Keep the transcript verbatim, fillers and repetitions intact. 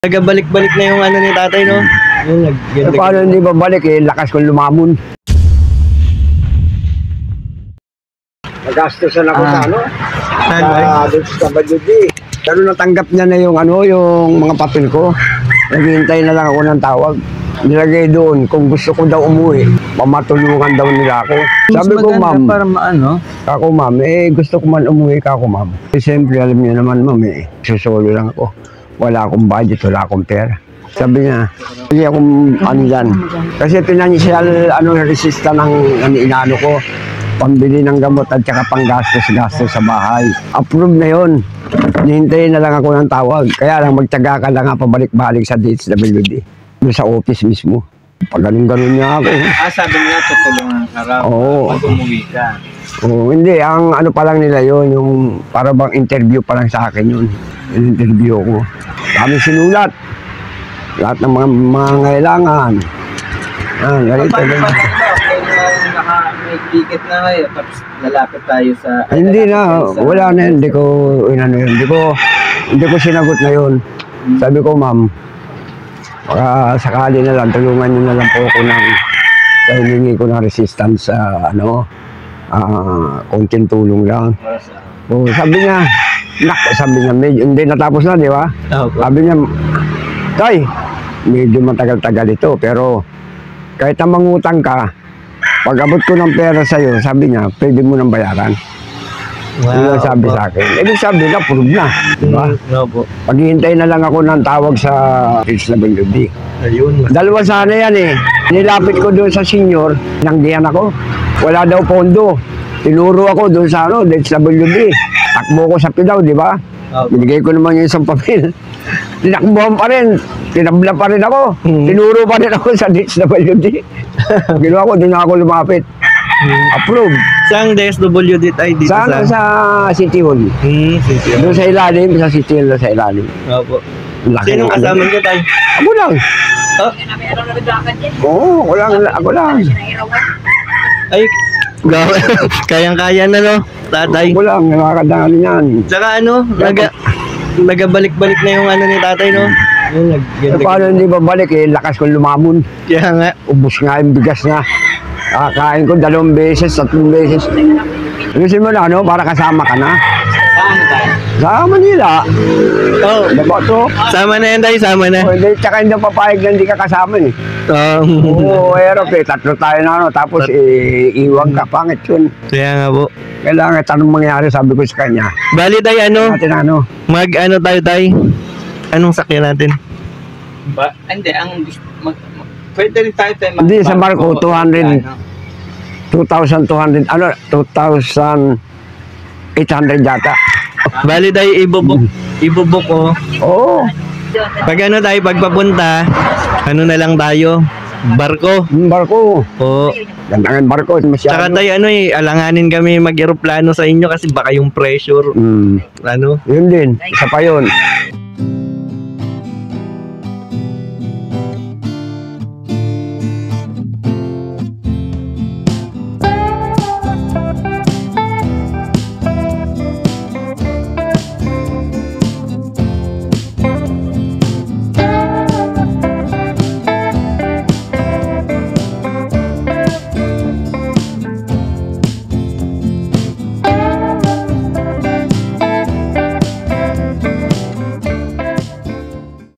Nagabalik-balik na yung ano ni tatay, no? Yung nag Eh, paano hindi babalik eh? Lakas kong lumamon. Nagastosan ako Ah. sa ano? Saan, Sa doon sa W D. Pero natanggap niya na yung ano, yung mga papel ko. Naghihintay na lang ako ng tawag. Nilagay doon kung gusto ko daw umuwi, pamatulungan daw nila ako. Sabi ko, ma'am, para maano? ako ma'am, eh gusto ko man umuwi ka ako ma'am. Eh, siyempre alam niyo naman ma'am, eh, susolo lang ako. Wala akong budget, wala akong pera. Sabi niya, hindi akong ano dyan. Kasi financial ano, resista ng ano, inano ko. Pambili ng gamot at saka panggastos-gastos sa bahay. Approve na yun. Nihintayin na lang ako ng tawag. Kaya lang magtyaga ka lang nga pabalik-balik sa D H W D. Doon sa office mismo. Pag ganun-ganun niya ako. Ah, sabi niya, tutulungan ka raw. Oo. Pag umuwi ka. Oo, hindi. Ang ano pa lang nila yun, yung para bang interview pa lang sa akin yun. Yung interview ko. Kami sinulat. Lahat ng mga, mga ngailangan. Ah, ganito. Paano pa naka may ticket na kayo, tapos lalapit tayo sa... Hindi na, wala na yun. Hindi ko, inano yun. Hindi ko, hindi ko sinagot na yun. Sabi ko, ma'am, baka sakali na lang, tulungan niyo na lang po ako ng, sa hiningi ko ng resistance sa, ano, ah, konting tulong lang. So, sabi niya, nak, sabi niya, medyo, hindi natapos na, di ba? Sabi niya, tay, medyo matagal-tagal ito, pero kahit na mangutang ka, pag abot ko ng pera sa'yo, sabi niya, pwede mo nang bayaran. Wow, yun ang sabi sa akin. Ibig sabi na, prove na. Diba? No, po. Paghihintay na lang ako ng tawag sa H W D. Ayun. Dalawa sana yan eh. Nilapit ko doon sa senior, nanggihan ako. Wala daw pondo. Tinuro ako doon sa ano, H W D. Takbo ko sa Pidaw, di ba? Okay. Binigay ko naman yung isang papel. Tinakbuhan pa rin. Tinabla pa rin ako. Hmm. Tinuro pa rin ako sa H W D. Ginawa ko, doon ako lumapit. Hmm. Approve. Saan D S W D tayo dito Saan? sa... Sa City Hall. Hmm, sige. Doon sa ilalim, sa City Hall sa ilalim. Opo. Laki Sinong ng ano. kasama niyo tayo? Ako lang. Oh? Oo, ako lang. Ako lang. Ay, kayang-kaya na, no? Tatay. Ako lang. Nakakadaan yan. Tsaka ano, naga, nagabalik-balik na yung ano ni tatay, no? Yung nag Eh, paano hindi babalik eh? Lakas kong lumamon. Kaya nga. Ubus nga yung bigas na. Kakain ko dalawang beses, tatlong beses. Gusto mo na, ano? Para kasama ka na. Saan tayo? Sa Manila. Oh, Diba to? sama na yan tayo, sama na. O, hindi, tsaka hindi papayag na hindi ka kasama eh. Um, Oo, aerope, tatlo tayo na ano. Tapos eh, iwag ka, pangit yun. kaya nga po. Kailangan tanong mangyari, sabi ko sa kanya. Bali tayo, ano? Natin ano? Mag ano tayo tayo? Anong sakyan natin? Ba, hindi, ang mag, mag, pwede rin tayo tayo Hindi, sa Marco, two hundred. ano. two thousand two hundred, ano, two thousand eight hundred yata. Bali tayo ibubuk, ibubuk ko. Oo, Pag ano tayo, pagpapunta, ano na lang tayo? Barko. yung barko. O, Gandang barko, tsaka masyado. tayo ano eh, alanganin kami mag-aeroplano sa inyo kasi baka yung pressure, Hmm, ano? yun din, isa pa yun.